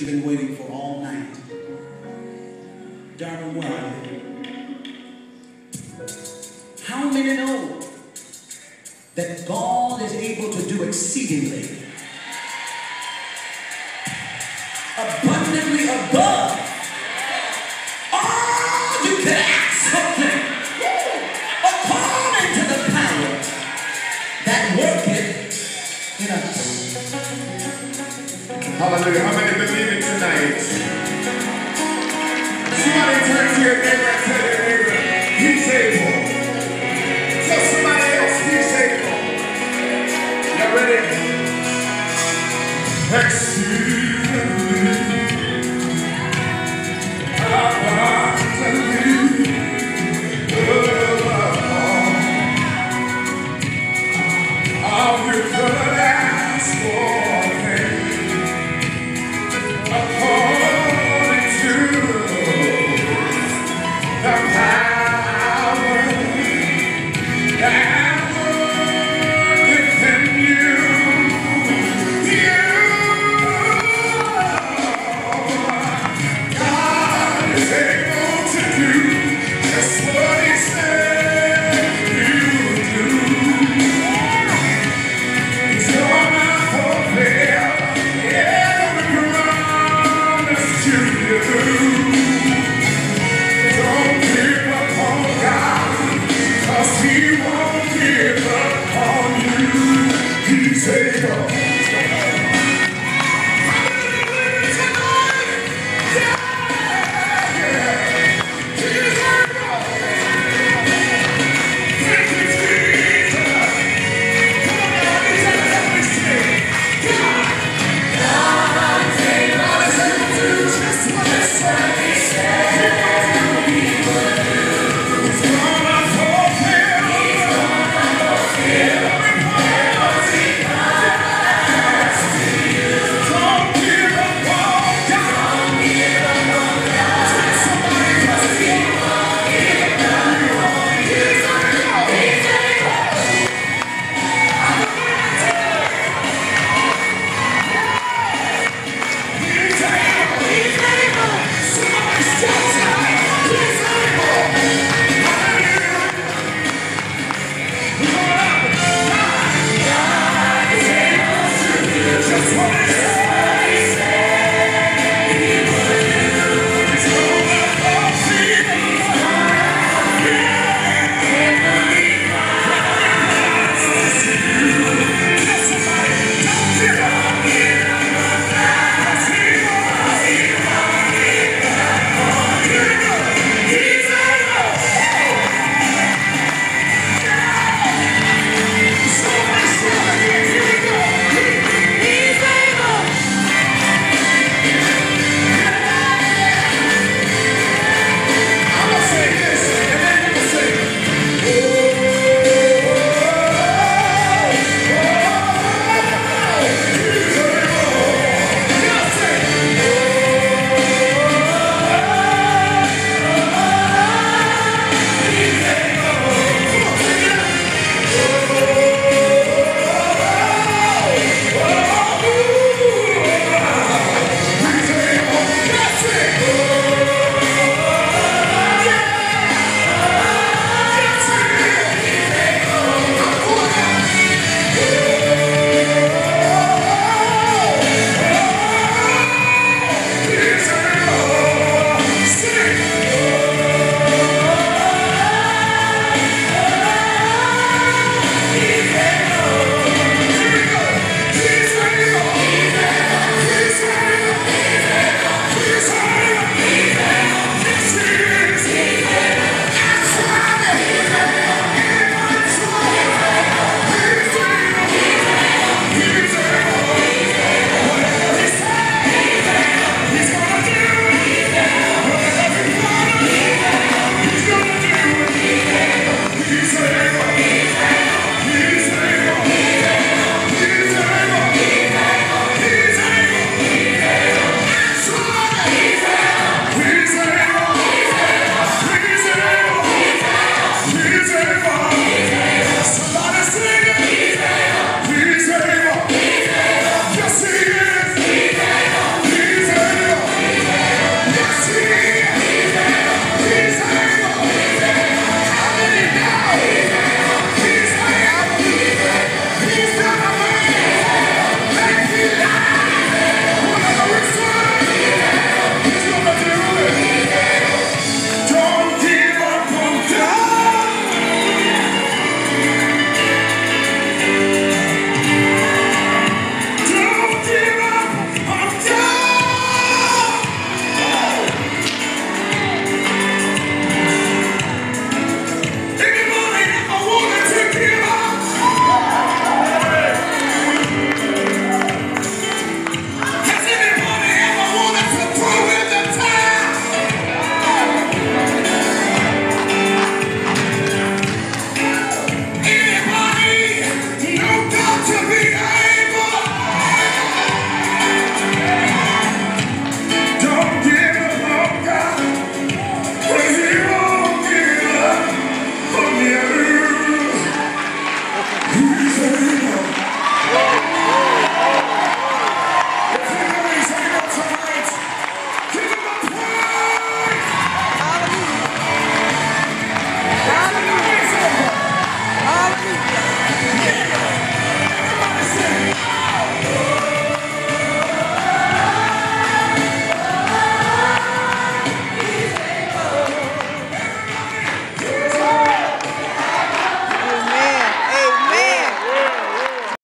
you've been waiting for all night. Darling, where are you? How many know that God is able to do exceedingly, abundantly above all you can ask something, according to the power that worketh in us? Hallelujah. How many believe it tonight? Somebody turn to your neighbor and tell your neighbor, he's able. Tell somebody else, he's able. Y'all ready? Exceedingly, abundantly, above all you could ask for.